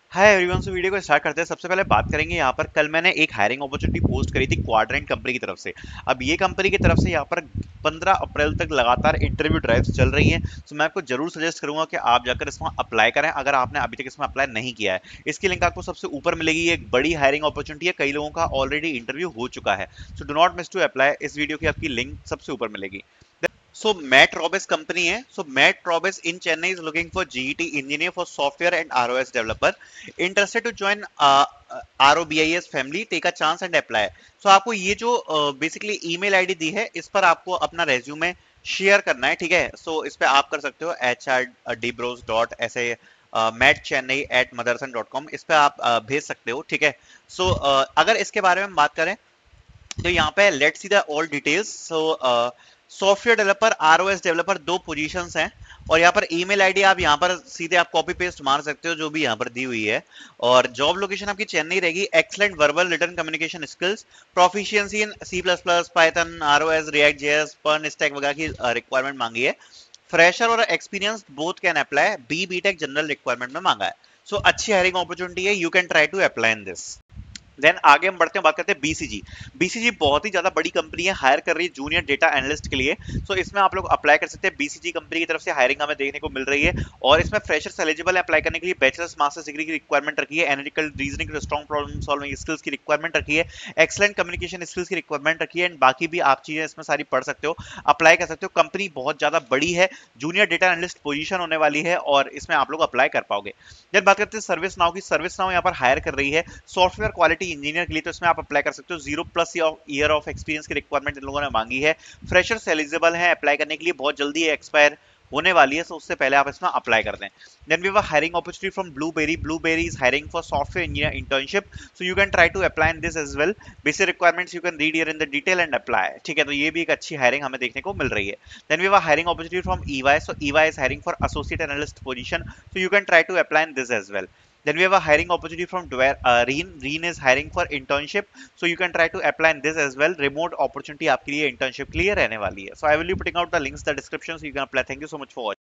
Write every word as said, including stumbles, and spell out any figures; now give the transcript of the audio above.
हाय everyone. So video को start करते हैं। सबसे पहले बात करेंगे यहाँ पर, कल मैंने एक हायरिंग अपॉर्चुनिटी पोस्ट करी थी क्वाड्रेंट कंपनी की तरफ से। अब ये कंपनी की तरफ से यहाँ पर पंद्रह अप्रैल तक लगातार इंटरव्यू ड्राइव्स चल रही हैं। तो मैं आपको जरूर सजेस्ट करूंगा कि आप जाकर इसमें अप्लाई करें, अगर आपने अभी तक इसमें अप्लाई नहीं किया है। इसकी लिंक आपको सबसे ऊपर मिलेगी। ये एक बड़ी हायरिंग अपॉर्चुनिटी है, कई लोगों का ऑलरेडी इंटरव्यू हो चुका है। So do not miss to apply. इस वीडियो की आपकी लिंक सबसे ऊपर मिलेगी। So Matt Robes company है. So Matt Robes in Chennai is looking for G E T engineer for software and R O S developer. Interested to join uh, R O B I S family. Take a chance and apply. So आपको ये जो basically email ID दी है, इस पर आपको अपना resume share करना है, ठीक है। सो so, इस पे आप कर सकते हो H R debros dot S A mat Chennai at Motherson dot com, इस पे आप uh, भेज सकते हो, ठीक है। सो so, uh, अगर इसके बारे में बात करें तो यहाँ पे let's see the all details. So software developer, ROS developer, दो पोजीशंस हैं। और यहाँ पर ईमेल आईडी आप यहाँ पर सीधे आप कॉपी पेस्ट मार सकते हो, जो भी यहाँ पर दी हुई है। और जॉब लोकेशन आपकी चेन्नई रहेगी। Excellent verbal written communication skills, proficiency in C plus plus, python, ROS, react JS, PERN stack वगैरह की रिक्वायरमेंट मांगी है। फ्रेशर और experience both can apply. B BTech general requirement में मांगा है। सो so, अच्छी हायरिंग अपॉर्चुनिटी है। You can try to apply in this. Then आगे हम बढ़ते हैं, बात करते हैं बीसीजी। बीसीजी बहुत ही ज्यादा बड़ी कंपनी है, हायर कर रही है जूनियर डेटा एनालिस्ट के लिए। सो so, इसमें आप लोग अप्लाई कर सकते हैं। बीसीजी कंपनी की तरफ से हायरिंग हमें देखने को मिल रही है। और इसमें फ्रेशर्स एलिजिबल है अप्लाई करने के लिए। बैचलर्स मास्टर्स डिग्री की रिक्वायरमेंट रखी है। Analytical reasoning, strong problem solving skills की रिक्वायरमेंट रखी है। एक्सलेंट कम्युनिकेशन स्किल्स की रिक्वायरमेंट रखी है। एंड बाकी भी आप चीजें इसमें सारी पढ़ सकते हो, अप्लाई कर सकते हो। कंपनी बहुत ज्यादा बड़ी है, जूनियर डेटा एनालिस्ट पोजीशन होने वाली है और इसमें आप लोग अप्लाई कर पाओगे। जब बात करते हैं सर्विस नाउ की, सर्विस नाउ यहाँ पर हायर कर रही है सॉफ्टवेयर क्वालिटी इंजीनियर के लिए। तो इसमें आप अप्लाई कर सकते हो। Zero plus year of experience की रिक्वायरमेंट इन लोगों ने मांगी है। फ्रेशर्स एलिजिबल है अप्लाई करने के लिए, बहुत जल्दी एक्सपायर होने वाली है। तो उससे पहले आप इसमें अप्लाई कर दें। Then we have hiring opportunity from Blueberry. Blueberry is hiring for software engineer internship. So you can try to apply in this as well. Basic requirements you can read here in the detail and apply, ठीक है। तो ये भी एक अच्छी hiring हमें देखने को मिल रही है। Then we have hiring opportunity from EY. So EY is hiring for associate analyst position. So you can try to apply in this as well. Then we have a hiring opportunity from Dwyer, uh, Reen. Reen is hiring for internship, so you can try to apply in this as well. Remote opportunity आपके लिए internship के लिए रहने वाली है. So I will be putting out the links in the description so you can apply. Thank you so much for watching.